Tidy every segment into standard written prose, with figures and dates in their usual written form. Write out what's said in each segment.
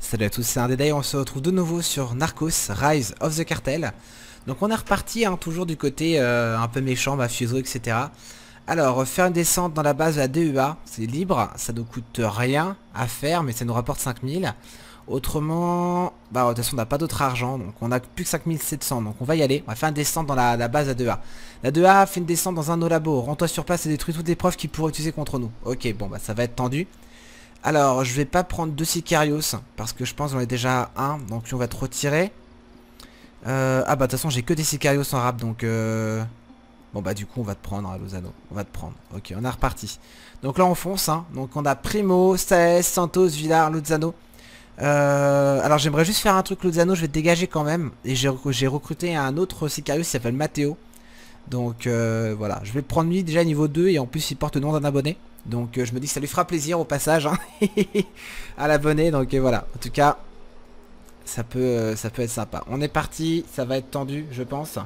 Salut à tous, c'est Indéday, on se retrouve de nouveau sur Narcos Rise of the Cartel. Donc on est reparti, hein, toujours du côté un peu méchant, mafioso, etc. Alors, faire une descente dans la base de la DEA, c'est libre, ça ne coûte rien à faire, mais ça nous rapporte 5000. Autrement, bah de toute façon on n'a pas d'autre argent, donc on a plus que 5700, donc on va y aller. On va faire une descente dans la base de la DEA. La DEA fait une descente dans un de nos labos, rends-toi sur place et détruis toutes les preuves qu'ils pourraient utiliser contre nous. Ok, bon bah ça va être tendu. Alors, je vais pas prendre 2 Sicarios, parce que je pense qu'on est déjà un, donc on va te retirer. Ah bah de toute façon j'ai que des Sicarios en rap, donc bon bah du coup on va te prendre, hein, Lozano, on va te prendre. Ok, on est reparti. Donc là on fonce, hein. Donc on a Primo, Saez, Santos, Villar, Lozano. Alors j'aimerais juste faire un truc, Lozano, je vais te dégager quand même. Et j'ai recruté un autre Sicario qui s'appelle Matteo. Donc voilà, je vais prendre lui déjà niveau 2 et en plus il porte le nom d'un abonné. Donc je me dis que ça lui fera plaisir au passage, hein, à l'abonné. Donc voilà, en tout cas, ça peut être sympa. On est parti, ça va être tendu, je pense.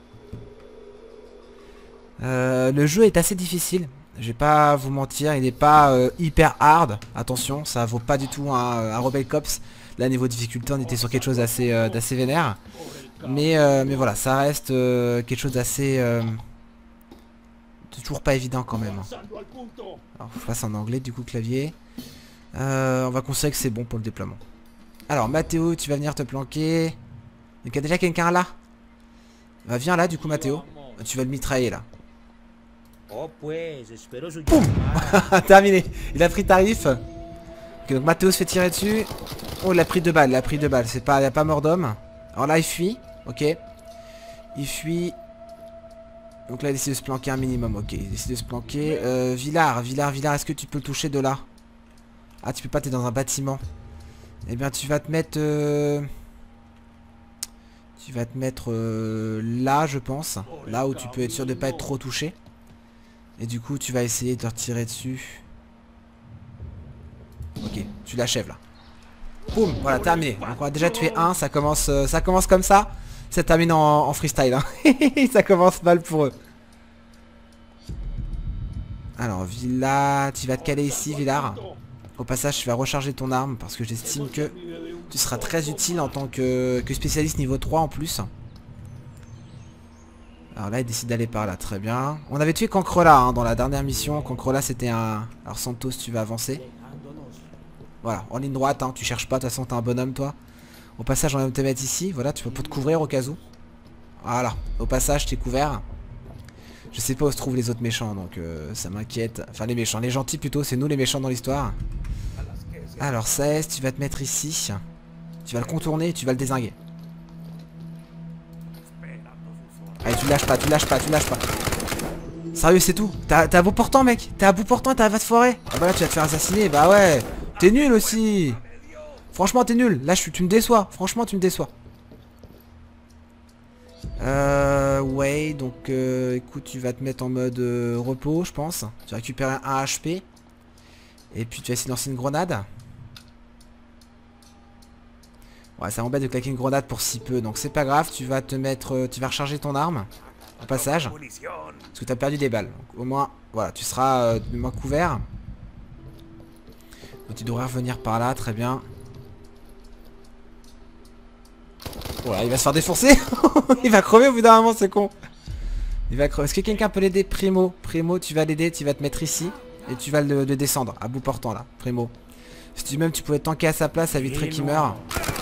Le jeu est assez difficile, je vais pas vous mentir, il n'est pas hyper hard. Attention, ça vaut pas du tout un Rebel Cops. Là niveau difficulté on était sur quelque chose d'assez vénère. Mais voilà, ça reste quelque chose d'assez... toujours pas évident quand même. Alors faut passer en anglais du coup, clavier. On va considérer que c'est bon pour le déploiement. Alors Matteo, tu vas venir te planquer. Donc il y a déjà quelqu'un là. Bah, viens là du coup Matteo. Tu vas le mitrailler là. Boum. Terminé. Il a pris tarif. Ok, donc Matteo se fait tirer dessus. Oh, il a pris 2 balles, il a pris 2 balles. C'est pas, il n'y a pas mort d'homme. Alors là il fuit. Ok. Il fuit. Donc là il essaie de se planquer un minimum. Ok, il essaie de se planquer. Villar, est-ce que tu peux le toucher de là? Ah, tu peux pas, t'es dans un bâtiment. Eh bien tu vas te mettre... Tu vas te mettre là, je pense. Là où tu peux être sûr de pas être trop touché. Et du coup tu vas essayer de te retirer dessus. Ok, tu l'achèves là. Boum, voilà, terminé. Donc on a déjà tué un, ça commence comme ça. Ça termine en freestyle, hein. Ça commence mal pour eux. Alors Villa, tu vas te caler ici, Villar. Au passage, je vais recharger ton arme parce que j'estime que tu seras très utile en tant que spécialiste niveau 3 en plus. Alors là, il décide d'aller par là, très bien. On avait tué Cancrela, hein, dans la dernière mission. Cancrela, c'était un... Alors Santos, tu vas avancer. Voilà, en ligne droite, hein, tu cherches pas, de toute façon, t'es un bonhomme, toi. Au passage, on va te mettre ici, voilà, tu peux te couvrir au cas où. Voilà, au passage, t'es couvert. Je sais pas où se trouvent les autres méchants, donc ça m'inquiète. Enfin, les méchants, les gentils plutôt, c'est nous les méchants dans l'histoire. Alors, Saez, tu vas te mettre ici. Tu vas le contourner et tu vas le dézinguer. Allez, tu lâches pas, tu lâches pas, tu lâches pas. Sérieux, c'est tout. T'es à bout portant, mec. T'es à bout portant, t'as à te foirer. Ah bah là, tu vas te faire assassiner, bah ouais. T'es nul aussi. Franchement, t'es nul. Là, tu me déçois. Franchement, tu me déçois. Ouais, donc écoute, tu vas te mettre en mode repos, je pense. Tu vas récupérer un HP. Et puis tu vas essayer de lancer une grenade. Ouais, ça m'embête de claquer une grenade pour si peu. Donc c'est pas grave, tu vas te mettre... tu vas recharger ton arme. Au passage. Parce que tu as perdu des balles. Donc, au moins, voilà, tu seras moins couvert. Donc tu devrais revenir par là, très bien. Voilà, il va se faire défoncer. Il va crever au bout d'un moment, c'est con. Il va crever. Est-ce que quelqu'un peut l'aider? Primo, tu vas l'aider, tu vas te mettre ici. Et tu vas le descendre, à bout portant là, Primo. Si tu même tu pouvais tanker à sa place, ça éviterait qu'il meure.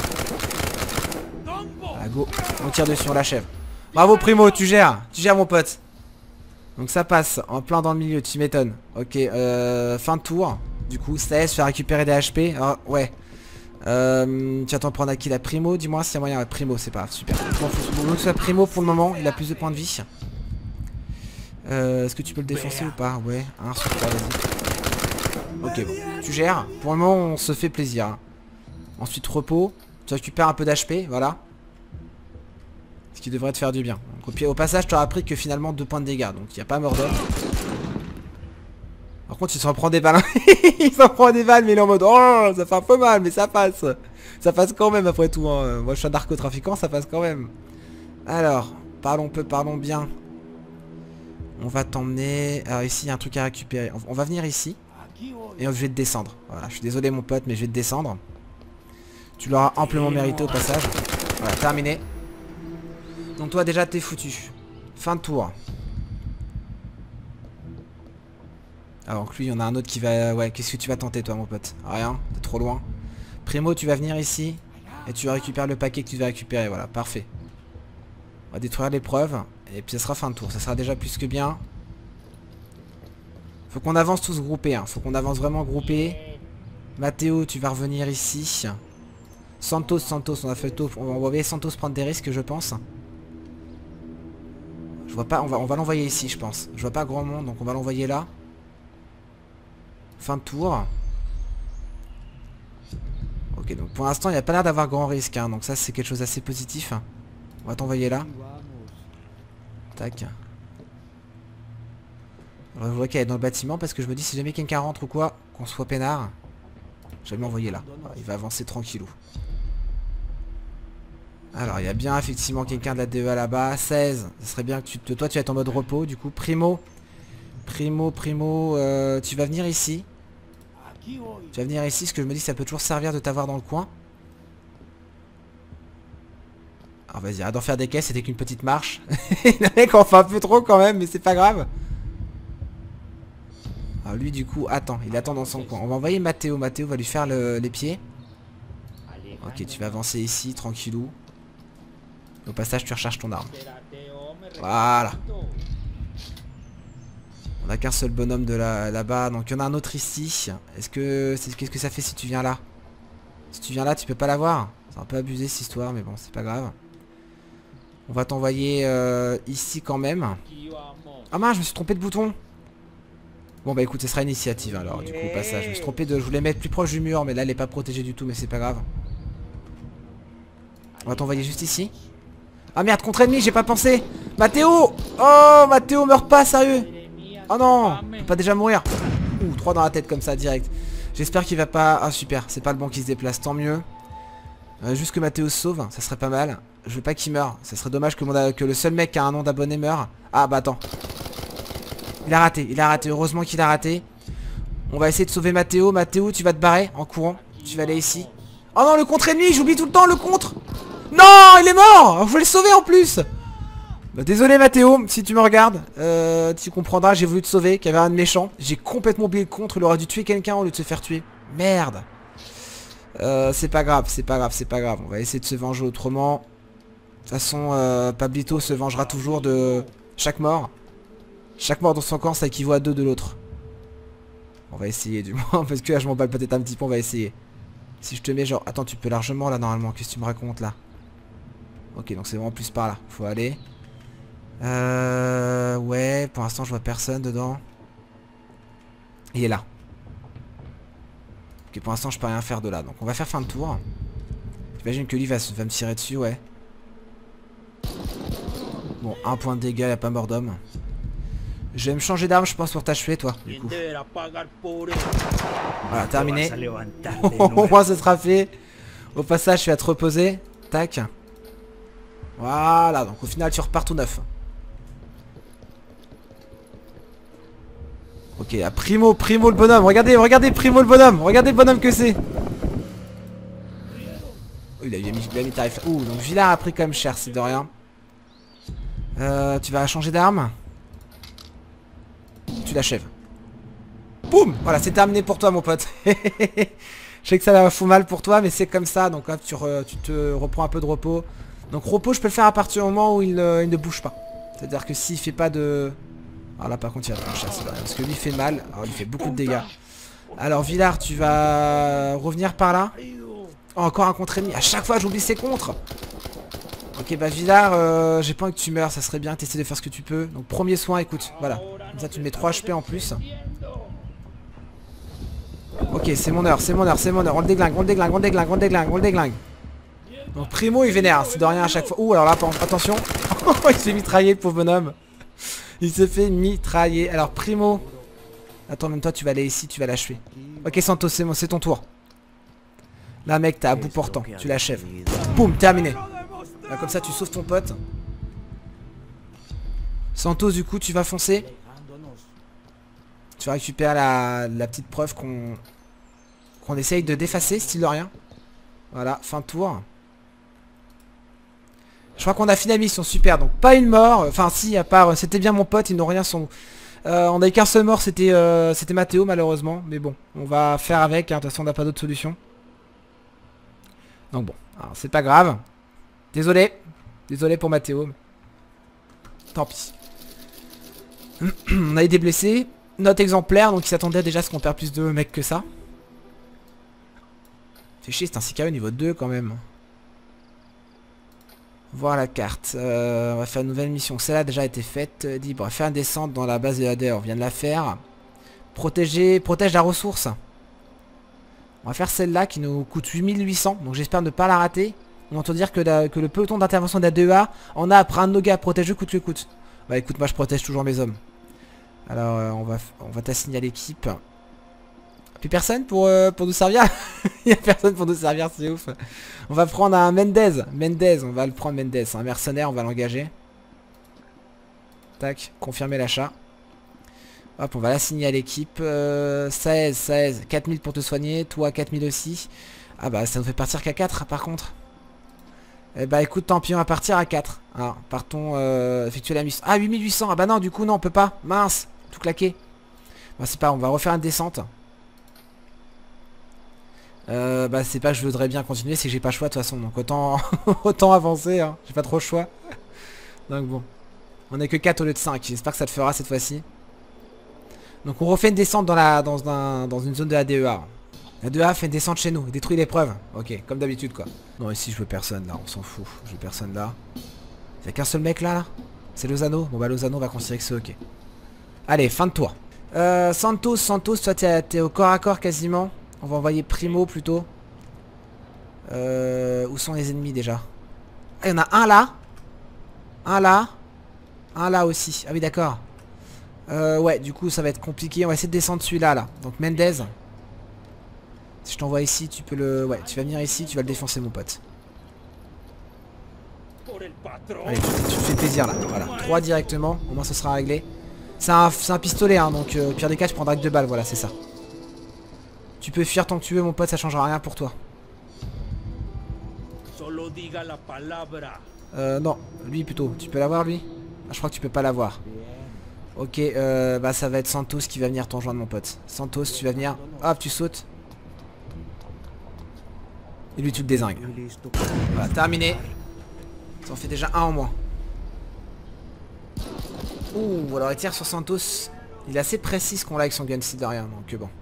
Ah, go, on tire dessus, on l'achève. Bravo Primo, tu gères mon pote. Donc ça passe, en plein dans le milieu, tu m'étonnes. Ok, fin de tour. Du coup, Saez fait récupérer des HP. Alors, ouais. Tu vas t'en prendre à qui? La Primo, dis-moi s'il y a moyen. Ouais, Primo, c'est pas grave, super. Donc ça Primo pour le moment, il a plus de points de vie. Est-ce que tu peux le défoncer ou pas? Ouais, un sur 3, vas-y. Ok, bon, tu gères. Pour le moment, on se fait plaisir, hein. Ensuite, repos. Tu récupères un peu d'HP, voilà. Ce qui devrait te faire du bien. Donc, au passage, tu auras appris que finalement 2 points de dégâts. Donc, il n'y a pas mort d'homme. Par contre, il s'en prend des balles, hein. Il s'en prend des balles, mais il est en mode oh, ça fait un peu mal, mais ça passe. Ça passe quand même, après tout, hein. Moi, je suis un narcotrafiquant, ça passe quand même. Alors, parlons peu, parlons bien. On va t'emmener... Alors ici, il y a un truc à récupérer. On va venir ici. Et je vais te descendre. Voilà, je suis désolé mon pote, mais je vais te descendre. Tu l'auras amplement mérité au passage. Voilà, terminé. Donc toi déjà t'es foutu. Fin de tour. Alors que lui, il y en a un autre qui va... Ouais, qu'est-ce que tu vas tenter toi mon pote? Rien, t'es trop loin. Primo, tu vas venir ici. Et tu récupères le paquet que tu vas récupérer. Voilà, parfait. On va détruire l'épreuve. Et puis ça sera fin de tour. Ça sera déjà plus que bien. Faut qu'on avance tous groupés. Hein. Faut qu'on avance vraiment groupés. Mathéo, tu vas revenir ici. Santos, on a fait tôt. On va envoyer Santos prendre des risques, je pense. Je vois pas. On va l'envoyer ici, je pense. Je vois pas grand monde, donc on va l'envoyer là. Fin de tour. Ok, donc pour l'instant, il n'y a pas l'air d'avoir grand risque. Hein, donc ça, c'est quelque chose d'assez positif. On va t'envoyer là. Tac. Alors, je vois qu'elle est dans le bâtiment parce que je me dis si jamais quelqu'un rentre ou quoi, qu'on soit peinard. Je vais m'envoyer là. Alors, il va avancer tranquillou. Alors, il y a bien effectivement quelqu'un de la DEA là-bas. 16. Ce serait bien que toi, tu vas être en mode repos. Du coup, Primo, tu vas venir ici. Tu vas venir ici, parce que je me dis que ça peut toujours servir de t'avoir dans le coin. Alors vas-y, arrête d'en faire des caisses, c'était qu'une petite marche. Le mec en fait un peu trop quand même, mais c'est pas grave. Alors lui du coup, attends, il attend dans son coin. On va envoyer Mathéo, Mathéo va lui faire les pieds. Ok, tu vas avancer ici, tranquillou. Au passage, tu recharges ton arme. Voilà. On a qu'un seul bonhomme de là-bas, donc il y en a un autre ici. Qu'est-ce que ça fait si tu viens là? Si tu viens là, tu peux pas l'avoir. C'est un peu abusé cette histoire, mais bon, c'est pas grave. On va t'envoyer ici quand même. Ah mince, je me suis trompé de bouton. Bon bah écoute, ce sera initiative alors, du coup, au passage. Je me suis trompé je voulais mettre plus proche du mur, mais là, elle est pas protégée du tout, mais c'est pas grave. On va t'envoyer juste ici. Ah merde, contre ennemi, j'ai pas pensé. Mathéo! Oh, Mathéo, meurt pas, sérieux! Oh non! On peut pas déjà mourir. Ouh, 3 dans la tête comme ça, direct. J'espère qu'il va pas... Ah super, c'est pas le bon qui se déplace, tant mieux. Juste que Mathéo se sauve, ça serait pas mal. Je veux pas qu'il meure. Ça serait dommage que le seul mec qui a un nom d'abonné meure. Ah bah attends. Il a raté, heureusement qu'il a raté. On va essayer de sauver Mathéo. Mathéo, tu vas te barrer en courant. Tu vas aller ici. Oh non, le contre-ennemi, j'oublie tout le temps le contre. Non, il est mort. Je voulais le sauver en plus. Bah, désolé Mathéo, si tu me regardes, tu comprendras, j'ai voulu te sauver, qu'il y avait un méchant. J'ai complètement oublié le contre, il aurait dû tuer quelqu'un au lieu de se faire tuer. Merde. C'est pas grave, c'est pas grave. On va essayer de se venger autrement. De toute façon, Pablito se vengera toujours de chaque mort. Chaque mort dans son camp, ça équivaut à 2 de l'autre. On va essayer du moins, parce que là je m'en bats peut-être un petit peu, on va essayer. Si je te mets genre... Attends, tu peux largement là normalement, qu'est-ce que tu me racontes là? Ok, donc c'est vraiment plus par là, faut aller. Ouais, pour l'instant je vois personne dedans. Il est là. Ok, pour l'instant je peux rien faire de là. Donc on va faire fin de tour. J'imagine que lui va me tirer dessus, ouais. Bon, 1 point de dégâts, il n'y a pas mort d'homme. Je vais me changer d'arme, je pense, pour t'achever, toi, du coup. Voilà, terminé. Au moins, ce sera fait. Au passage, tu vas te reposer. Tac. Voilà, donc au final, tu repars tout neuf. Ok, à Primo le bonhomme. Regardez Primo le bonhomme. Regardez le bonhomme que c'est. Oh, il a mis tarif. Ouh, donc Villard a pris quand même cher, c'est de rien. Tu vas changer d'arme. Tu l'achèves. Boum. Voilà, c'est terminé pour toi mon pote. Je sais que ça va fou mal pour toi, mais c'est comme ça. Donc hop, tu te reprends un peu de repos. Donc repos, je peux le faire à partir du moment où il ne bouge pas. C'est-à-dire que s'il fait pas de... Alors là par contre il va prendre cher, c'est vrai, parce que lui il fait mal. Alors il fait beaucoup de dégâts. Alors Villard, tu vas revenir par là. Oh, encore un contre-ennemi. À chaque fois j'oublie ses contres. Ok, bah Villard, j'ai pas envie que tu meurs. Ça serait bien que tu essaies de faire ce que tu peux. Donc premier soin, écoute, voilà. Comme ça tu me mets 3 HP en plus. Ok, c'est mon heure. On le déglingue. Donc Primo il vénère, c'est de rien à chaque fois. Ouh, alors là attention. Il s'est mitraillé le pauvre bonhomme. Il se fait mitrailler. Alors Primo. Attends, même toi tu vas aller ici, tu vas l'achever. Ok Santos, c'est bon, c'est ton tour. Là mec, t'as à bout portant, tu l'achèves. Boum, terminé. Là, comme ça tu sauves ton pote. Santos du coup tu vas foncer. Tu vas récupérer la petite preuve qu'on essaye de défacer, style de rien. Voilà, fin de tour. Je crois qu'on a fini la mission, super. Donc pas une mort. Enfin si, à part, c'était bien mon pote, ils n'ont rien son... on a eu qu'un seul mort, c'était Mathéo malheureusement. Mais bon, on va faire avec, hein. De toute façon on n'a pas d'autre solution. Donc bon, c'est pas grave. Désolé. Désolé pour Mathéo. Tant pis. On a eu des blessés. Note exemplaire, donc il s'attendait déjà à ce qu'on perd plus de mecs que ça. C'est chier, c'est un CKE niveau 2 quand même. Voir la carte. On va faire une nouvelle mission. Celle-là a déjà été faite. Libre. Faire une descente dans la base de AD. On vient de la faire. Protège la ressource. On va faire celle-là qui nous coûte 8800. Donc j'espère ne pas la rater. On entend dire que le peloton d'intervention de la 2A en a après un de nos gars protégé coûte que coûte. Bah écoute, moi je protège toujours mes hommes. Alors on va t'assigner à l'équipe. Plus personne pour nous servir. Il n'y a personne pour nous servir, c'est ouf. On va prendre un Mendez. Mendez, on va le prendre Mendez. C'est un mercenaire, on va l'engager. Tac, confirmer l'achat. Hop, on va l'assigner à l'équipe. 16, 4000 pour te soigner. Toi, 4000 aussi. Ah bah ça nous fait partir qu'à 4 par contre. Eh bah écoute, tant pis, on va partir à 4. Alors, partons effectuer la mission. Ah, 8800. Ah bah non, du coup, non, on peut pas. Mince, tout claqué. Bah c'est pas, on va refaire une descente. Bah c'est pas que je voudrais bien continuer, c'est que j'ai pas le choix de toute façon. Donc autant, autant avancer, hein. J'ai pas trop le choix. Donc bon. On est que 4 au lieu de 5. J'espère que ça te fera cette fois-ci. Donc on refait une descente dans une zone de la DEA. La 2A fait une descente chez nous, détruit l'épreuve. Ok, comme d'habitude quoi. Non, ici je veux personne là, on s'en fout. Je veux personne là. Il y a qu'un seul mec là, c'est Lozano. Bon bah Lozano va considérer que c'est ok. Allez, fin de tour. Santos, toi t'es au corps à corps quasiment. On va envoyer Primo plutôt. Où sont les ennemis déjà? Ah, il y en a un là. Un là. Un là aussi. Ah oui d'accord. Ouais, du coup ça va être compliqué. On va essayer de descendre celui-là là. Donc Mendez. Si je t'envoie ici, tu peux le... Ouais, tu vas venir ici, tu vas le défoncer mon pote. Allez, tu me fais plaisir là. Voilà, 3 directement, au moins ça sera réglé. C'est un pistolet, hein, donc au pire des cas, tu prendras que 2 balles, voilà, c'est ça. Tu peux fuir tant que tu veux, mon pote, ça changera rien pour toi. Non, lui plutôt. Tu peux l'avoir, lui? Ah, je crois que tu peux pas l'avoir. Ok, bah ça va être Santos qui va venir t'en rejoindre, mon pote. Santos, tu vas venir. Hop, tu sautes. Et lui, tu le dézingues. Voilà, terminé. Ça en fait déjà un en moins. Ouh, alors il tire sur Santos. Il est assez précis ce qu'on a avec son gun de rien, donc bon.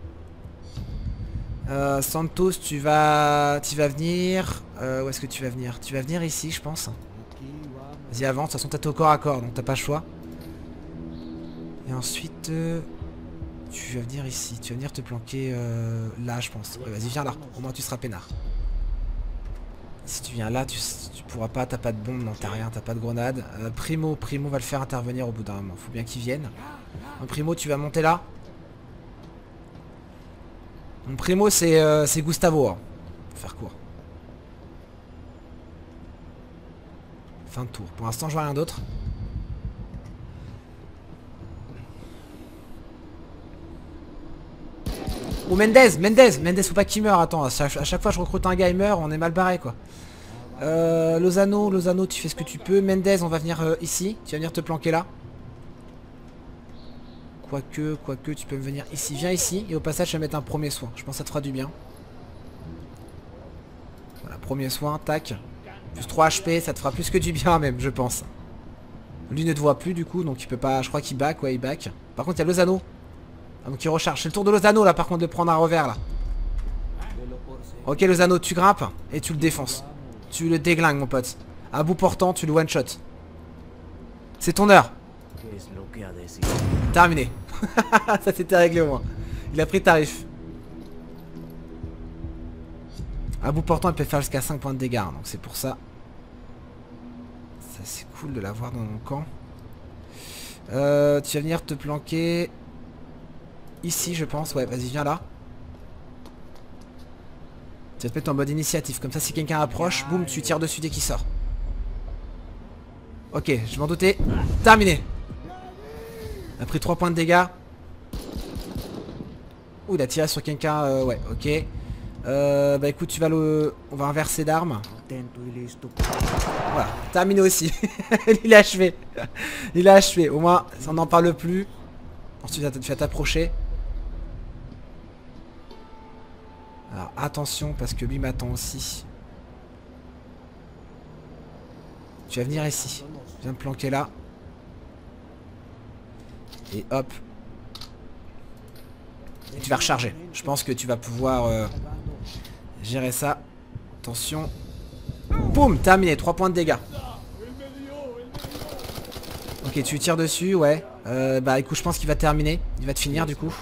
Santos, tu vas venir. Où est-ce que tu vas venir? Tu vas venir ici, je pense. Vas-y, avance. De toute façon, t'es au corps à corps, donc t'as pas le choix. Et ensuite, tu vas venir ici. Tu vas venir te planquer là, je pense. Ouais, vas-y, viens là. Au moins, tu seras peinard. Si tu viens là, tu pourras pas. T'as pas de bombe, non, t'as rien. T'as pas de grenade. Primo va le faire intervenir au bout d'un moment. Faut bien qu'il vienne. Primo, tu vas monter là. Mon Primo, c'est Gustavo. Hein. Pour faire court. Fin de tour. Pour l'instant, je vois rien d'autre. Ou Mendez, faut pas qu'il meure. Attends, à chaque fois je recrute un gars, il meurt, on est mal barré quoi. Lozano, tu fais ce que tu peux. Mendez, on va venir ici. Tu vas venir te planquer là. Quoique, tu peux venir ici. Viens ici. Et au passage, je vais mettre un premier soin. Je pense que ça te fera du bien. Voilà, premier soin, tac. Plus 3 HP, ça te fera plus que du bien même, je pense. Lui ne te voit plus du coup, donc il peut pas... Je crois qu'il back, ouais, il back. Par contre, il y a Lozano. Ah, donc il recharge. C'est le tour de Lozano là, par contre, de prendre un revers là. Ok, Lozano, tu grimpes et tu le défonces. Tu le déglingues, mon pote. À bout portant, tu le one shot. C'est ton heure. Terminé. Ça s'était réglé au moins. Il a pris tarif. À bout portant, il peut faire jusqu'à 5 points de dégâts. Donc c'est pour ça. Ça c'est cool de l'avoir dans mon camp. Tu vas venir te planquer ici, je pense. Ouais, vas-y, viens là. Tu vas te mettre en mode initiative. Comme ça, si quelqu'un approche, boum, tu tires dessus dès qu'il sort. Ok, je m'en doutais. Terminé. Il a pris 3 points de dégâts. Ouh, il a tiré sur quelqu'un. Ouais, ok. Bah écoute, tu vas le... On va inverser d'armes. Voilà, terminé aussi. Il est achevé. Il est achevé. Au moins, on n'en parle plus. Ensuite, tu vas t'approcher. Alors, attention, parce que lui m'attend aussi. Tu vas venir ici. Tu viens me planquer là. Et hop. Et tu vas recharger. Je pense que tu vas pouvoir gérer ça. Attention. Boum, terminé. 3 points de dégâts. Ok, tu tires dessus, ouais. Bah écoute, je pense qu'il va terminer. Il va te finir du coup.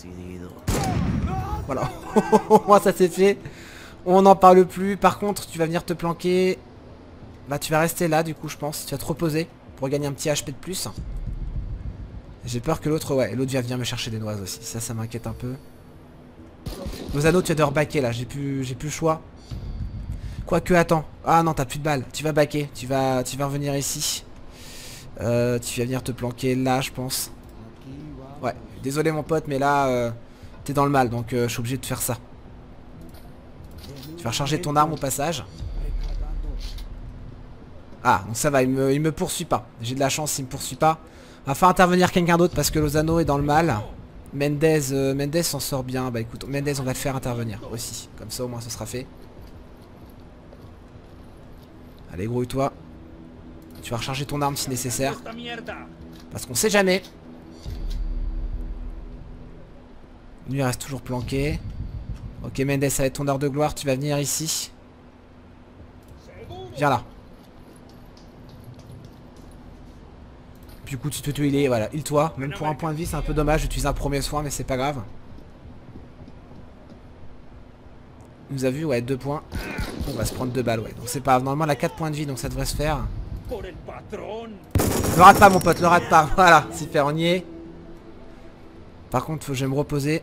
Voilà. Au moins ça c'est fait. On n'en parle plus. Par contre, tu vas venir te planquer. Bah tu vas rester là du coup, je pense. Tu vas te reposer pour gagner un petit HP de plus. J'ai peur que l'autre, ouais, l'autre va venir me chercher des noises aussi. Ça m'inquiète un peu. Lozano, tu vas devoir backer là. J'ai plus le choix. Quoique, attends. Ah non, t'as plus de balles. Tu vas backer. Tu vas revenir ici. Tu vas venir te planquer là, je pense. Ouais. Désolé mon pote, mais là, t'es dans le mal, donc je suis obligé de faire ça. Tu vas recharger ton arme au passage. Ah, donc ça va, il me poursuit pas. J'ai de la chance, il me poursuit pas. Va faire intervenir quelqu'un d'autre parce que Lozano est dans le mal. Mendez s'en sort bien. Bah écoute, Mendez, on va le faire intervenir aussi. Comme ça, au moins, ce sera fait. Allez, grouille-toi. Tu vas recharger ton arme si nécessaire. Parce qu'on sait jamais. Lui, il reste toujours planqué. Ok, Mendez, ça va être ton heure de gloire. Tu vas venir ici. Viens là. Du coup tu te healer, voilà, heal-toi. Même pour un point de vie c'est un peu dommage d'utiliser un premier soin, mais c'est pas grave. Il nous a vu, ouais, 2 points. On va se prendre 2 balles, ouais. Donc c'est pas grave, normalement elle a 4 points de vie, donc ça devrait se faire. Le rate pas mon pote, le rate pas. Voilà, super, on y est. Par contre faut que je vais me reposer.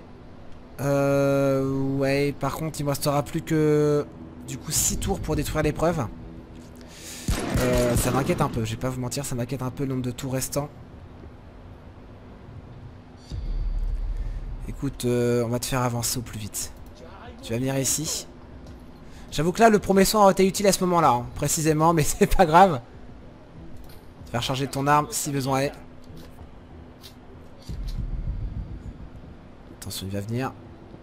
Ouais, par contre il me restera plus que du coup 6 tours pour détruire l'épreuve. Ça m'inquiète un peu, je vais pas vous mentir, ça m'inquiète un peu le nombre de tours restants. Écoute, on va te faire avancer au plus vite. Tu vas venir ici. J'avoue que là, le premier soin aurait été utile à ce moment-là, hein, précisément, mais c'est pas grave. Tu vas recharger ton arme si besoin est. Attention, il va venir.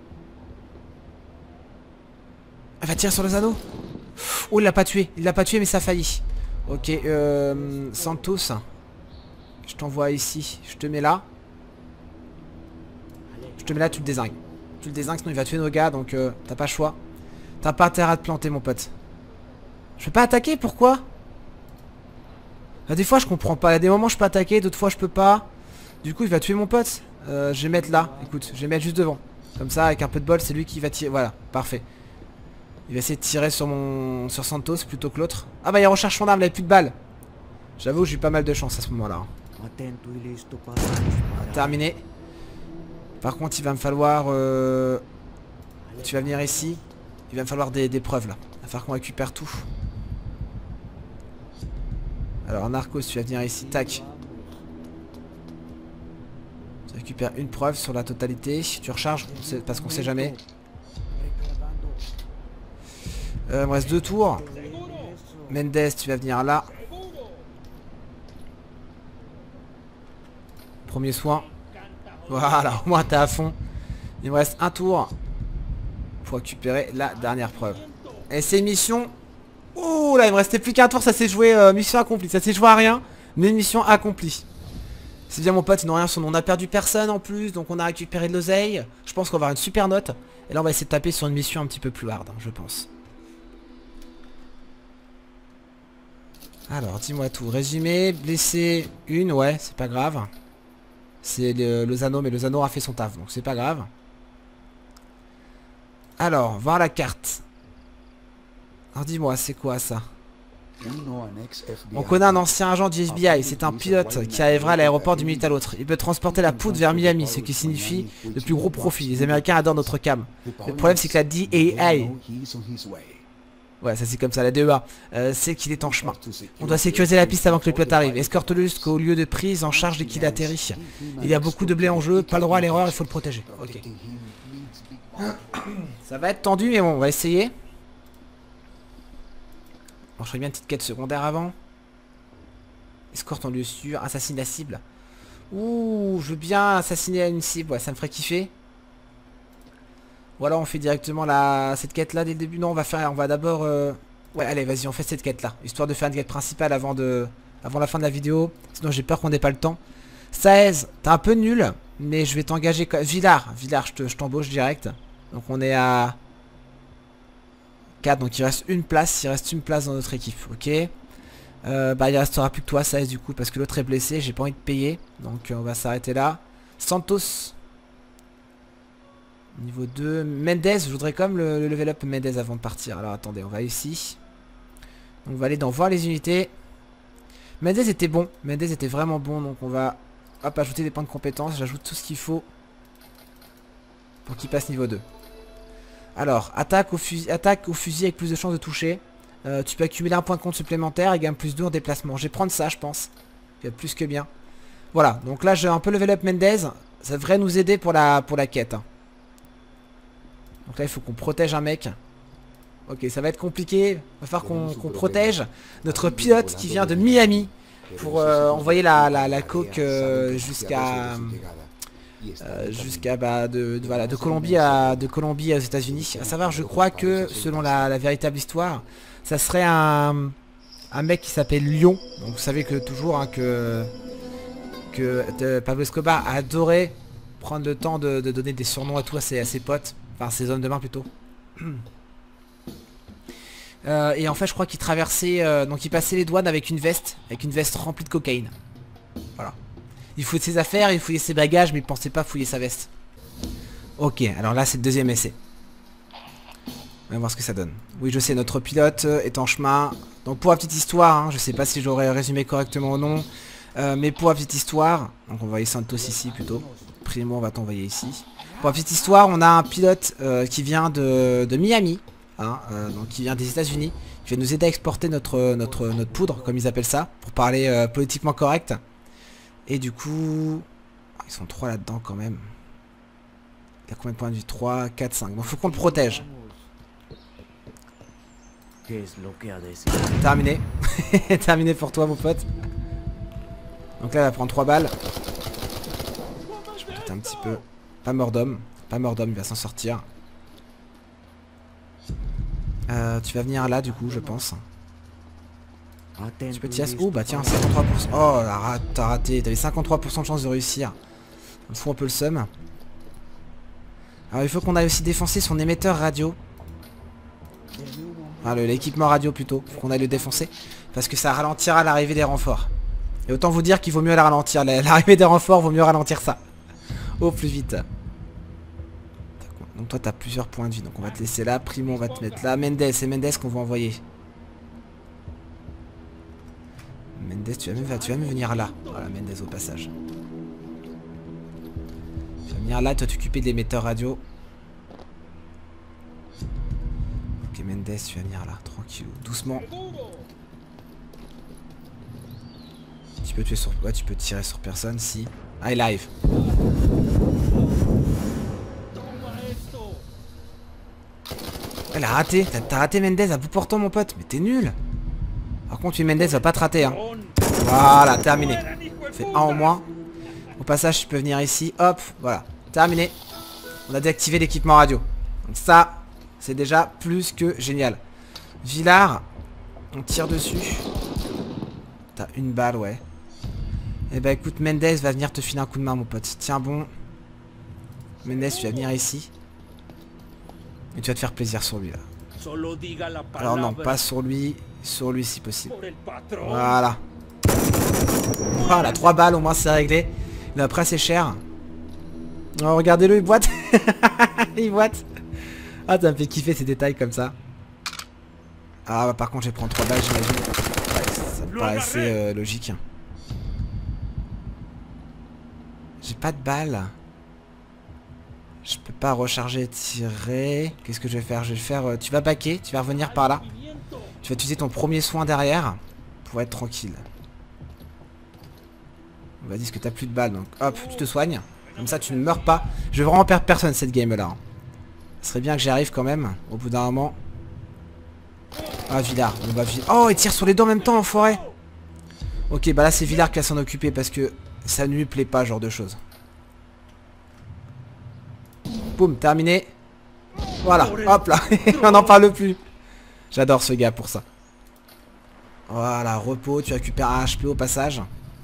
Elle va tirer sur le anneau. Oh, il l'a pas tué, mais ça a failli. Ok, Santos, je t'envoie ici, je te mets là. Je te mets là, tu le dézingues. Tu le dézingues, sinon il va tuer nos gars, donc t'as pas le choix. T'as pas intérêt à te planter, mon pote. Je peux pas attaquer, pourquoi? Des fois, je comprends pas. Il y a des moments, je peux attaquer, d'autres fois, je peux pas. Du coup, il va tuer mon pote. Je vais mettre là, écoute, je vais mettre juste devant. Comme ça, avec un peu de bol, c'est lui qui va tirer. Voilà, parfait. Il va essayer de tirer sur Santos plutôt que l'autre. Ah bah il recharge son arme, il avait plus de balles. J'avoue j'ai eu pas mal de chance à ce moment là. Terminé. Par contre il va me falloir tu vas venir ici. Il va me falloir des preuves là. Il va falloir qu'on récupère tout. Alors Narcos tu vas venir ici. Tac. Tu récupères une preuve sur la totalité. Tu recharges parce qu'on sait jamais. Il me reste 2 tours. Mendez, tu vas venir là. Premier soin. Voilà, au moins t'es à fond. Il me reste 1 tour pour récupérer la dernière preuve. Et c'est une mission. Ouh là, il me restait plus qu'un tour, ça s'est joué. Mission accomplie. Ça s'est joué à rien, mais mission accomplie. C'est bien mon pote, ils n'ont rien sur nous. On a perdu personne en plus, donc on a récupéré de l'oseille. Je pense qu'on va avoir une super note. Et là, on va essayer de taper sur une mission un petit peu plus hard, je pense. Alors, dis-moi tout. Résumé, blessé, une, ouais, c'est pas grave. C'est Lozano, mais Lozano a fait son taf, donc c'est pas grave. Alors, voir la carte. Alors dis-moi, c'est quoi ça? On connaît un ancien agent du FBI, c'est un pilote qui arrivera à l'aéroport d'une minute à l'autre. Il peut transporter la poudre vers Miami, ce qui signifie le plus gros profit. Les Américains adorent notre cam. Le problème c'est que la DEA Ouais, ça c'est comme ça, la DEA. C'est qu'il est en chemin. On doit sécuriser la piste avant que le pilote arrive. Escorte-le jusqu'au lieu de prise en charge dès qu'il atterrit. Il y a beaucoup de blé en jeu, pas le droit à l'erreur, il faut le protéger. Ok. Ça va être tendu, mais bon, on va essayer. Bon, je ferai bien une petite quête secondaire avant. Escorte en lieu sûr, assassine la cible. Ouh, je veux bien assassiner une cible, ouais, ça me ferait kiffer. Ou alors on fait directement cette quête là dès le début. Non, on va d'abord... Ouais, allez, vas-y, on fait cette quête là. Histoire de faire une quête principale avant la fin de la vidéo. Sinon j'ai peur qu'on n'ait pas le temps. 16, t'es un peu nul, mais je vais t'engager... Villard, je t'embauche direct. Donc on est à 4, donc il reste une place. Il reste une place dans notre équipe, ok. Bah il restera plus que toi, 16 du coup, parce que l'autre est blessé. J'ai pas envie de payer, donc on va s'arrêter là. Santos. Niveau 2, Mendes, je voudrais quand même le level up Mendes avant de partir. Alors attendez, on va ici. On va aller dans voir les unités. Mendes était bon, Mendes était vraiment bon, donc on va hop, ajouter des points de compétence. J'ajoute tout ce qu'il faut pour qu'il passe niveau 2. Alors, attaque au fusil avec plus de chances de toucher. Tu peux accumuler un point de compte supplémentaire et gagne plus 2 en déplacement. Je vais prendre ça, je pense. C'est plus que bien. Voilà, donc là j'ai un peu level up Mendes. Ça devrait nous aider pour la quête, hein. Donc là il faut qu'on protège un mec. Ok, ça va être compliqué. Il va falloir qu'on protège notre pilote qui vient de Miami pour envoyer la coke jusqu'à de Colombie aux États-Unis. À savoir, je crois que selon la véritable histoire, ça serait un mec qui s'appelle Lyon. Donc vous savez que toujours hein, que Pablo Escobar a adoré prendre le temps de donner des surnoms à tous à ses potes. Enfin, ses hommes de main plutôt. Et en fait, je crois qu'il traversait... donc il passait les douanes avec une veste remplie de cocaïne. Voilà. Il fouillait ses affaires, il fouillait ses bagages, mais il pensait pas fouiller sa veste. Ok, alors là, c'est le deuxième essai. On va voir ce que ça donne. Oui, je sais, notre pilote est en chemin. Donc pour la petite histoire, hein, je sais pas si j'aurais résumé correctement ou non. Mais pour la petite histoire... Donc on va envoyer Santos ici plutôt. Primo, on va t'envoyer ici. Pour la petite histoire, on a un pilote qui vient de Miami, hein, donc qui vient des États-Unis, qui va nous aider à exporter notre poudre, comme ils appellent ça, pour parler politiquement correct. Et du coup, ils sont 3 là-dedans quand même. Il y a combien de points de vie? 3, 4, 5. Bon, faut qu'on le protège. Terminé. Terminé pour toi, mon pote. Donc là, il va prendre 3 balles. Je vais peut-être un petit peu... Pas mort d'homme, il va s'en sortir. Tu vas venir là du coup, je pense. Tu peux tirer... Oh bah tiens, 53%. Oh, t'as raté, t'avais 53% de chance de réussir. Ça me fout un peu le seum. Alors il faut qu'on aille aussi défoncer son émetteur radio. Enfin, l'équipement radio plutôt, faut qu'on aille le défoncer. Parce que ça ralentira l'arrivée des renforts. Et autant vous dire qu'il vaut mieux la ralentir. L'arrivée des renforts, vaut mieux ralentir ça. Au plus vite. Donc toi t'as plusieurs points de vie. Donc on va te laisser là. Primo on va te mettre là. Mendes, c'est Mendes qu'on va envoyer. Mendes tu vas même venir là. Voilà Mendes au passage. Tu vas venir là, toi t'occuper de l'émetteur radio. Ok Mendes tu vas venir là. Tranquille. Doucement. Tu peux tuer sur... Ouais tu peux tirer sur personne si... Ah il arrive. Elle a raté, t'as raté Mendes à bout portant mon pote, mais t'es nul. Par contre, Mendes va pas te rater hein. Voilà, terminé. Fait 1 en moins. Au passage, tu peux venir ici, hop, voilà, terminé. On a désactivé l'équipement radio. Donc ça, c'est déjà plus que génial. Villard, on tire dessus. T'as une balle, ouais. Eh ben écoute, Mendes va venir te filer un coup de main mon pote. Tiens bon. Mendes, tu vas venir ici. Et tu vas te faire plaisir sur lui là. Alors non, pas sur lui si possible. Voilà. Voilà, 3 balles au moins c'est réglé. Il a pris assez cher. Oh, regardez-le, il boite. Il boite. Ah, ça me fait kiffer ces détails comme ça. Ah bah par contre je vais prendre 3 balles j'imagine. Ouais, ça me paraît assez logique. J'ai pas de balles. Je peux pas recharger et tirer. Qu'est-ce que je vais faire? Je vais faire... tu vas baquer, tu vas revenir par là. Tu vas utiliser ton premier soin derrière pour être tranquille. On va dire que t'as plus de balles, donc hop, tu te soignes. Comme ça, tu ne meurs pas. Je vais vraiment perdre personne cette game-là. Ce serait bien que j'y arrive quand même, au bout d'un moment. Ah, Villard. On va oh, il tire sur les deux en même temps, enfoiré. Ok, bah là, c'est Villard qui va s'en occuper parce que ça ne lui plaît pas, ce genre de choses. Boum, terminé. Voilà, hop là. On n'en parle plus. J'adore ce gars pour ça. Voilà, repos, tu récupères un HP au passage.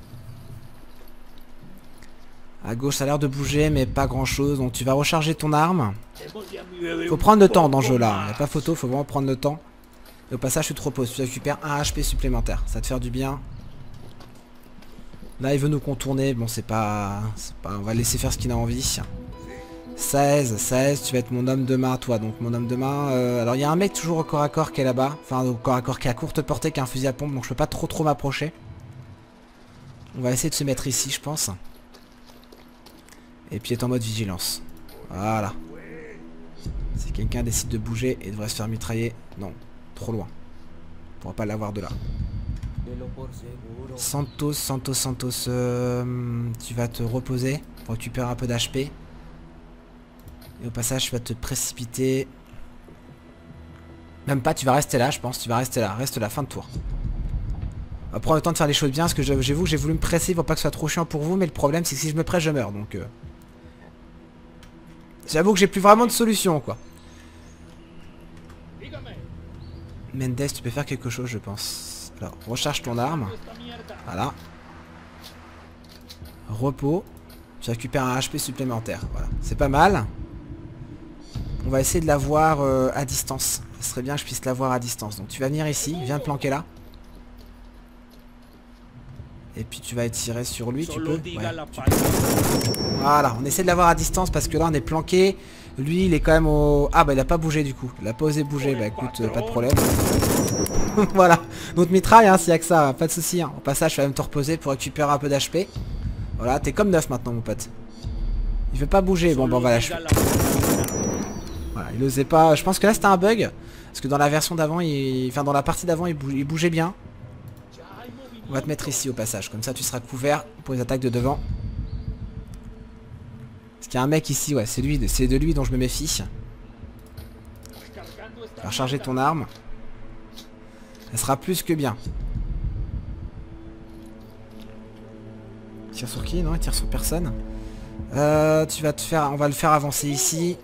À gauche, ça a l'air de bouger, mais pas grand chose. Donc tu vas recharger ton arme. Faut prendre le temps dans ce jeu-là. Il n'y a pas photo, faut vraiment prendre le temps. Et au passage, tu te reposes. Tu récupères un HP supplémentaire. Ça va te faire du bien. Là, il veut nous contourner. Bon, c'est pas... On va laisser faire ce qu'il a envie. 16, tu vas être mon homme de main, toi. Donc mon homme de main... Alors, il y a un mec toujours au corps à corps qui est là-bas. Enfin, au corps à corps qui est à courte portée, qui a un fusil à pompe. Donc je peux pas trop m'approcher. On va essayer de se mettre ici, je pense. Et puis être en mode vigilance. Voilà. Si quelqu'un décide de bouger et devrait se faire mitrailler, non, trop loin. On pourra pas l'avoir de là. Santos, tu vas te reposer pour récupérer un peu d'HP. Et au passage, tu vas te précipiter. Même pas, tu vas rester là, je pense. Tu vas rester là, reste là, fin de tour. On va prendre le temps de faire les choses bien, parce que j'avoue que j'ai voulu me presser pour pas que ce soit trop chiant pour vous, mais le problème c'est que si je me presse, je meurs, donc... J'avoue que j'ai plus vraiment de solution, quoi. Mendes, tu peux faire quelque chose, je pense. Alors, recharge ton arme. Voilà. Repos. Tu récupères un HP supplémentaire. Voilà. C'est pas mal. On va essayer de l'avoir à distance. Ce serait bien que je puisse l'avoir à distance. Donc tu vas venir ici. Viens te planquer là. Et puis tu vas tirer sur lui, tu peux, ouais, tu peux. Voilà, on essaie de l'avoir à distance parce que là on est planqué. Lui il est quand même au... Ah bah il a pas bougé du coup. Il a pas osé bouger, bah écoute, pas de problème. Voilà, notre mitraille hein, s'il y a que ça, pas de soucis hein. Au passage tu vas même te reposer pour récupérer un peu d'HP. Voilà, t'es comme neuf maintenant mon pote. Il veut pas bouger, bon bah on va l'achever. Voilà, il osait pas, je pense que là c'était un bug. Parce que dans la version d'avant, enfin dans la partie d'avant il bougeait bien. On va te mettre ici au passage, comme ça tu seras couvert pour les attaques de devant. Parce qu'il y a un mec ici, ouais, c'est de lui dont je me méfie. Tu vas recharger ton arme. Elle sera plus que bien. Il tire sur qui? Non, il tire sur personne. Tu vas te faire, on va le faire avancer ici.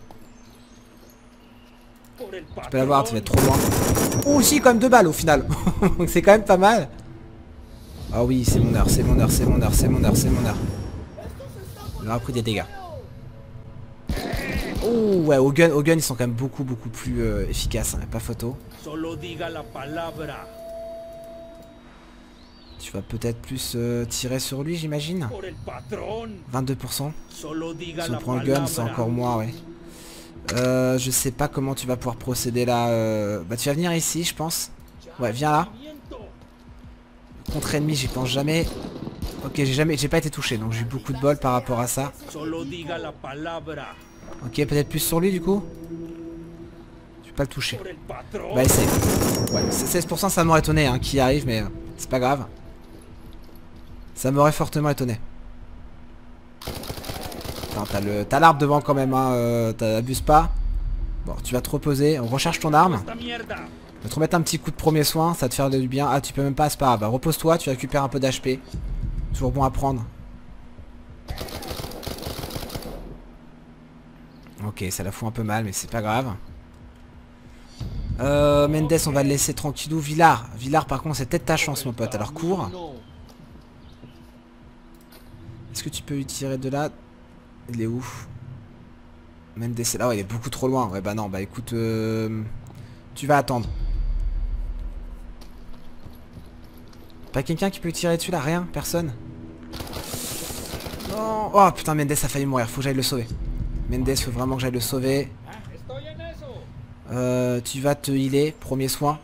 Tu peux l'avoir, tu vas être trop loin. Oh si, quand même 2 balles au final. Donc c'est quand même pas mal. Ah oui, c'est mon heure, c'est mon heure, c'est mon heure, c'est mon heure, c'est mon heure. Il aura pris des dégâts. Oh ouais, au gun ils sont quand même beaucoup plus efficaces, hein, pas photo. Tu vas peut-être plus tirer sur lui, j'imagine. 22%. Si on prend le gun, c'est encore moins, ouais. Je sais pas comment tu vas pouvoir procéder là. Bah tu vas venir ici, je pense. Ouais, viens là. Contre ennemi, j'y pense jamais. Ok, j'ai pas été touché, donc j'ai eu beaucoup de bol par rapport à ça. Ok, peut-être plus sur lui du coup. Je vais pas le toucher. Bah essaye. Ouais, 16% ça m'aurait étonné hein, qui arrive, mais c'est pas grave. Ça m'aurait fortement étonné. T'as l'arbre devant quand même, hein, t'abuses pas. Bon, tu vas te reposer, on recharge ton arme. Je vais te remettre un petit coup de premier soin, ça va te faire du bien. Ah, tu peux même pas, c'est pas grave. Bah, repose-toi, tu récupères un peu d'HP. Toujours bon à prendre. Ok, ça la fout un peu mal, mais c'est pas grave. Mendes, on va le laisser tranquillou. Villard, par contre, c'est peut-être ta chance, mon pote. Alors, cours. Est-ce que tu peux lui tirer de là? Il est où? Mendes, là, ouais, il est beaucoup trop loin. Ouais, bah non, bah écoute, tu vas attendre. Pas quelqu'un qui peut tirer dessus là? Rien? Personne? Non. Oh putain, Mendes a failli mourir. Faut que j'aille le sauver. Mendes, faut vraiment que j'aille le sauver. Tu vas te healer. Premier soin.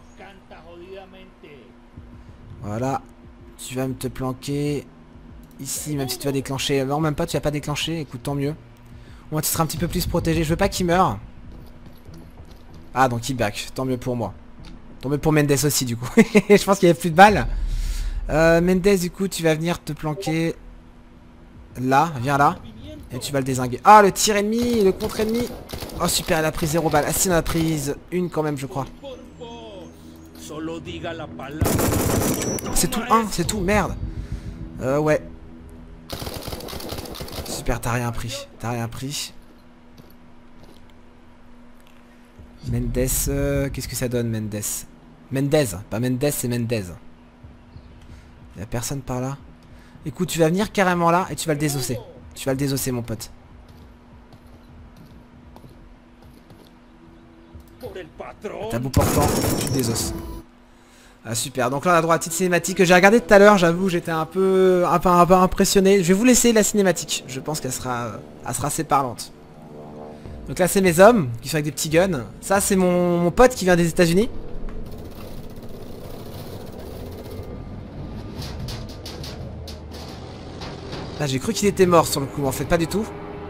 Voilà. Tu vas me te planquer ici, même si tu vas déclencher. Non, même pas, tu vas pas déclencher. Écoute, tant mieux. Au moins, tu seras un petit peu plus protégé. Je veux pas qu'il meure. Ah, donc il back. Tant mieux pour moi. Tombé pour Mendes aussi du coup. Je pense qu'il n'y avait plus de balles. Mendes du coup tu vas venir te planquer là, viens là. Et tu vas le dézinguer. Ah le tir ennemi, le contre ennemi. Oh super, elle a pris 0 balles. Ah si, on a prise une quand même je crois. C'est tout 1, c'est tout, merde. Ouais. Super, t'as rien pris. T'as rien pris. Mendes, qu'est-ce que ça donne Mendes? Mendez, pas Mendes, c'est Mendez. Il y a personne par là. Écoute, tu vas venir carrément là et tu vas le désosser. Tu vas le désosser mon pote. T'as beau portant, tu désosses. Ah super, donc là on a droit à la petite cinématique que j'ai regardé tout à l'heure, j'avoue j'étais un peu impressionné. Je vais vous laisser la cinématique, je pense qu'elle sera assez parlante. Donc là c'est mes hommes qui sont avec des petits guns. Ça c'est mon pote qui vient des États-Unis. Là j'ai cru qu'il était mort sur le coup, en fait pas du tout.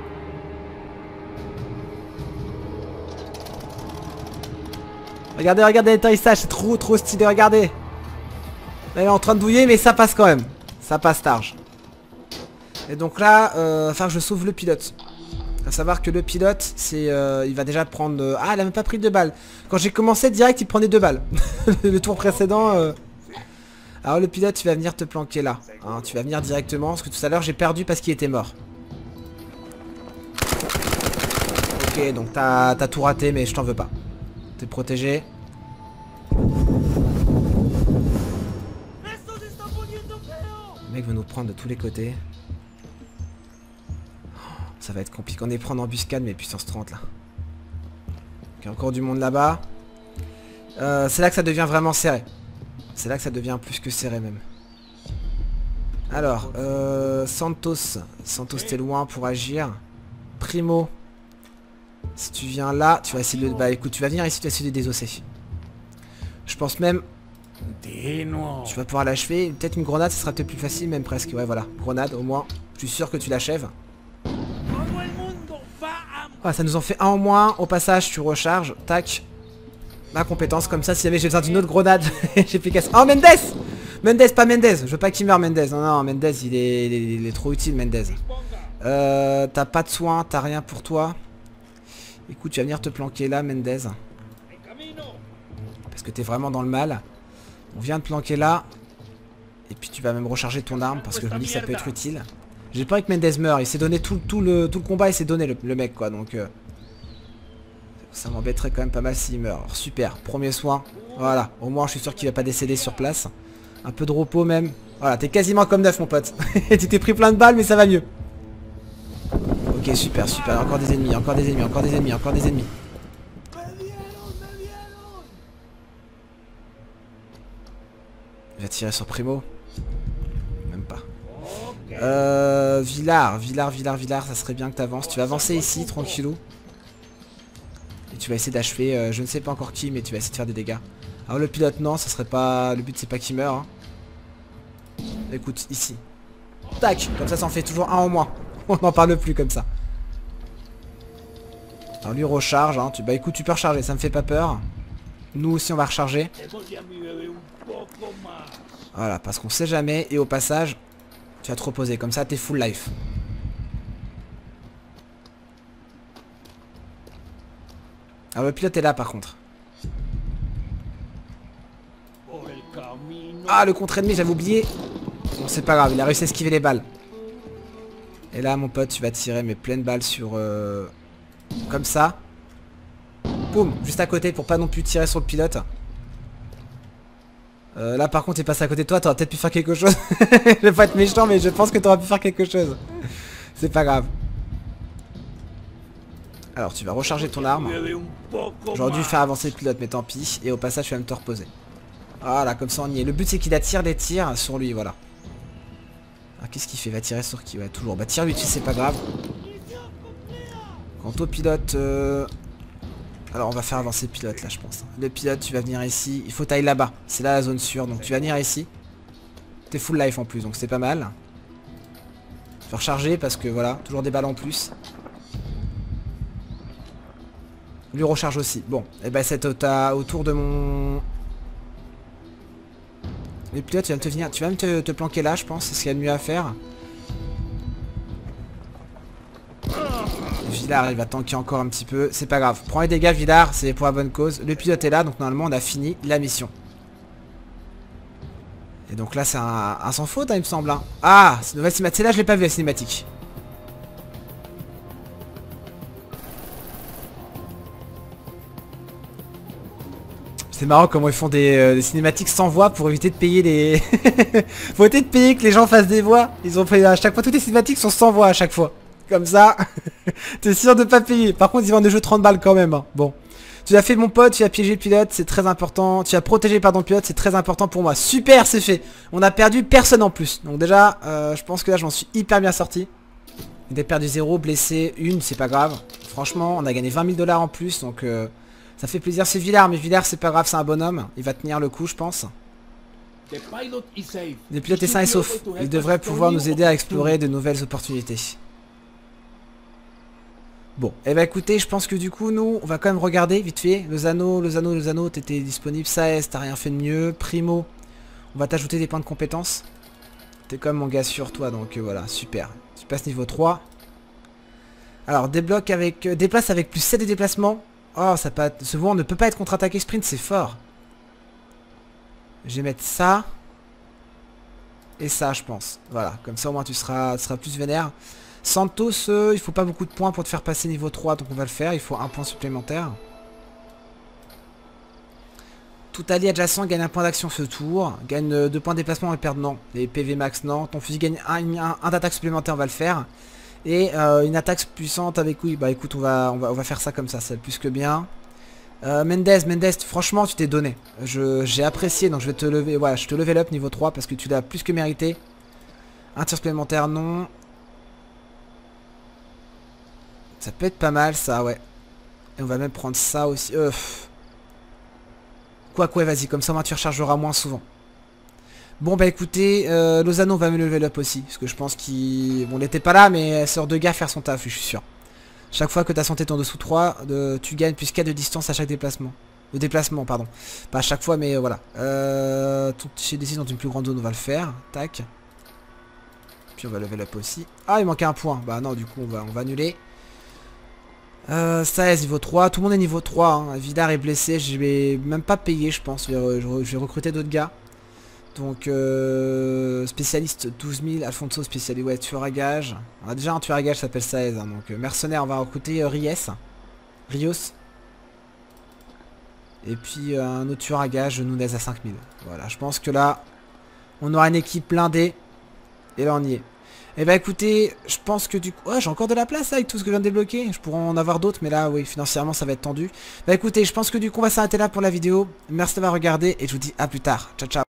Regardez, regardez l'atterrissage, c'est trop stylé, regardez. Là, il est en train de douiller, mais ça passe quand même. Ça passe large. Et donc là, enfin, je sauve le pilote. À savoir que le pilote, c'est, il va déjà prendre... Ah, il a même pas pris 2 balles. Quand j'ai commencé direct, il prenait 2 balles. Le tour précédent... Alors le pilote, tu vas venir te planquer là. Hein, tu vas venir directement, parce que tout à l'heure, j'ai perdu parce qu'il était mort. Ok, donc t'as tout raté, mais je t'en veux pas. T'es protégé. Le mec veut nous prendre de tous les côtés. Ça va être compliqué. On est pris en embuscade mais puissance 30 là. Il y a encore du monde là-bas. C'est là que ça devient vraiment serré. C'est là que ça devient plus que serré même. Alors, Santos. Santos t'es loin pour agir. Primo. Si tu viens là, tu vas essayer de... Bah écoute, tu vas venir ici, tu vas essayer de désosser. Je pense même... Tu vas pouvoir l'achever. Peut-être une grenade, ce sera peut-être plus facile même presque. Ouais voilà, grenade au moins. Je suis sûr que tu l'achèves. Ah, ça nous en fait un en moins. Au passage, tu recharges. Tac. Ma compétence, comme ça, si jamais j'ai besoin d'une autre grenade, j'ai plus qu'à... Oh, Mendes! Mendes, pas Mendes. Je veux pas qu'il meure, Mendes. Non, non, Mendes, il est trop utile, Mendes. T'as pas de soins, t'as rien pour toi. Écoute, tu vas venir te planquer là, Mendes. Parce que t'es vraiment dans le mal. On vient de planquer là. Et puis tu vas même recharger ton arme, parce que je me dis que ça peut être utile. J'ai pas envie que Mendes meure. Il s'est donné tout le combat, il s'est donné le mec, quoi. Donc... ça m'embêterait quand même pas mal s'il meurt. Alors, super, premier soin. Voilà, au moins je suis sûr qu'il va pas décéder sur place. Un peu de repos même. Voilà, t'es quasiment comme neuf mon pote. Tu t'es pris plein de balles mais ça va mieux. Ok, super, super. Encore des ennemis, encore des ennemis, encore des ennemis, encore des ennemis. Il va tirer sur Primo. Même pas. Villard, ça serait bien que t'avances. Tu vas avancer ici, tranquillou. Et tu vas essayer d'achever, je ne sais pas encore qui, mais tu vas essayer de faire des dégâts. Alors le pilote, non, ça serait pas... Le but, c'est pas qu'il meure. Hein. Écoute, ici. Tac, comme ça en fait toujours un en moins. On n'en parle plus comme ça. Alors lui recharge, hein. Bah écoute, tu peux recharger, ça me fait pas peur. Nous aussi, on va recharger. Voilà, parce qu'on sait jamais. Et au passage, tu vas te reposer. Comme ça, t'es full life. Alors le pilote est là par contre. Ah, le contre-ennemi, j'avais oublié. Bon, c'est pas grave, il a réussi à esquiver les balles. Et là, mon pote, tu vas tirer mes pleines balles sur... comme ça. Boum, juste à côté pour pas non plus tirer sur le pilote. Là, par contre, il passe à côté de toi, t'aurais peut-être pu faire quelque chose. Je vais pas être méchant, mais je pense que t'aurais pu faire quelque chose. C'est pas grave. Alors tu vas recharger ton arme. J'aurais dû faire avancer le pilote mais tant pis. Et au passage tu vas me te reposer. Voilà, comme ça on y est. Le but c'est qu'il attire des tirs sur lui, voilà. Alors qu'est-ce qu'il fait? Va tirer sur qui? Ouais, toujours. Bah tire lui dessus, c'est pas grave. Quant au pilote... Alors on va faire avancer le pilote là je pense. Le pilote tu vas venir ici. Il faut tailler là-bas. C'est là la zone sûre. Donc tu vas venir ici. T'es full life en plus donc c'est pas mal. Je vais recharger parce que voilà, toujours des balles en plus. Lui recharge aussi. Bon, et ben c'est au tour de mon Les pilotes, tu vas même te planquer là, je pense. C'est ce qu'il y a de mieux à faire. Villard, il va tanker encore un petit peu. C'est pas grave. Prends les dégâts, Villard. C'est pour la bonne cause. Le pilote est là, donc normalement, on a fini la mission. Et donc là, c'est un sans faute, hein, il me semble. Hein. Ah, c'est une nouvelle cinématique. Là, je l'ai pas vu, la cinématique. C'est marrant comment ils font des cinématiques sans voix pour éviter de payer les... Faut éviter de payer que les gens fassent des voix. Ils ont fait à chaque fois, toutes les cinématiques sont sans voix à chaque fois. Comme ça, t'es sûr de pas payer. Par contre, ils vendent des jeux 30 balles quand même. Hein. Bon. Tu as fait mon pote, tu as piégé le pilote, c'est très important. Tu as protégé pardon le pilote, c'est très important pour moi. Super, c'est fait. On a perdu personne en plus. Donc déjà, je pense que là, je m'en suis hyper bien sorti. On a perdu 0, blessé 1, c'est pas grave. Franchement, on a gagné 20 000 $ en plus, donc... ça fait plaisir, c'est Villard, mais Villard c'est pas grave, c'est un bonhomme. Il va tenir le coup, je pense. Le pilote est sain et sauf. Il devrait pouvoir nous aider à explorer de nouvelles opportunités. Bon, et bah écoutez, je pense que du coup, nous, on va quand même regarder vite fait. Lozano, t'étais disponible. Saez, t'as rien fait de mieux. Primo, on va t'ajouter des points de compétence. T'es quand même mon gars sur toi, donc voilà, super. Tu passes niveau 3. Alors, débloque avec... déplace avec plus 7 de déplacement. Oh, ça peut... ce volant ne peut pas être contre-attaqué sprint, c'est fort. Je vais mettre ça. Et ça, je pense. Voilà, comme ça au moins tu seras plus vénère. Santos, il faut pas beaucoup de points pour te faire passer niveau 3, donc on va le faire. Il faut un point supplémentaire. Tout allié adjacent gagne un point d'action ce tour. Gagne 2 points de déplacement et perd non. Les PV max non. Ton fusil gagne un d'attaque supplémentaire, on va le faire. Et une attaque puissante avec oui. Bah écoute, on va faire ça comme ça, c'est plus que bien. Mendes, franchement tu t'es donné. J'ai apprécié, donc je vais te lever. Voilà, je te level up niveau 3 parce que tu l'as plus que mérité. Un tir supplémentaire, non. Ça peut être pas mal ça, ouais. Et on va même prendre ça aussi. Quoi, vas-y, comme ça moi tu rechargeras moins souvent. Bon bah écoutez, Lozano va me level up aussi. Parce que je pense qu'il... Bon, il était pas là, mais elle sort de gars faire son taf, je suis sûr. Chaque fois que ta santé est en dessous 3, tu gagnes plus 4 de distance à chaque déplacement. De déplacement, pardon. Pas à chaque fois, mais voilà. Chez DC dans une plus grande zone, on va le faire. Tac. Puis on va level up aussi. Ah, il manquait un point. Bah non, du coup, on va annuler. Saez niveau 3. Tout le monde est niveau 3. Hein. Vidar est blessé. Je vais même pas payer, je pense. Je vais recruter d'autres gars. Donc, spécialiste 12 000, Alfonso spécialiste, ouais, tueur à gage. On a déjà un tueur à gage qui s'appelle Saez. Hein, donc, mercenaire, on va recruter Rios. Et puis, un autre tueur à gage, Nunez à 5000. Voilà, je pense que là, on aura une équipe blindée. Et là, on y est. Et bah écoutez, je pense que du coup... Ouais, j'ai encore de la place avec tout ce que je viens de débloquer. Je pourrais en avoir d'autres, mais là, oui, financièrement, ça va être tendu. Bah écoutez, je pense que du coup, on va s'arrêter là pour la vidéo. Merci d'avoir regardé et je vous dis à plus tard. Ciao, ciao.